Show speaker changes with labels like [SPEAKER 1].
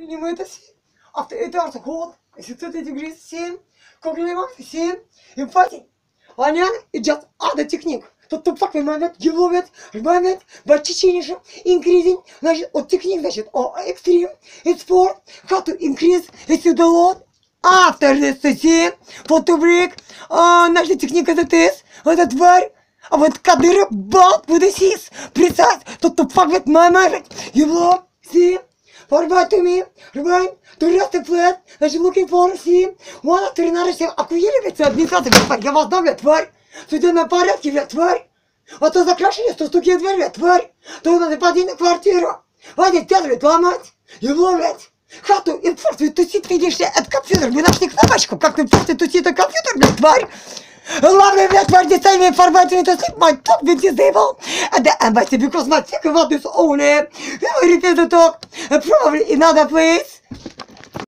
[SPEAKER 1] Minimum 7. After 8 hours of hold, it's 30 degrees, 7. Complement, 7. And fighting. Понятно? И just other technique. Тут факт момент, еловит, момент, бачичинишь, increasing, значит, от техник, значит, extreme, it's sport, how to increase, it's the load, after this, see, what to break, значит, техника это тест, вот эта тварь, а вот Кадыров, балт, with the seas, precise, тут факт момент, елов, see, forward to me, rewind, to rest the flat, значит, looking for, see, one, тренажер, акуируется, администрация, я вас давлю, тварь. Судя на порядке, блядь, тварь! А то закрашивание, что стуки в дверь, блядь, тварь! То надо пойти на квартиру! Вадик, тебя, блядь, ломать! Его, блядь! Хату, инфаркт, ведь тусит, видишь ли, это компьютер, вы нашли кнопочку, как ты инфаркт, тусит, это компьютер, блядь, тварь! Ладно, блядь, тварь, дистайми информацию, to sleep, my talk been disabled at the embassy because my ticket was only, repeat the talk, probably in other place.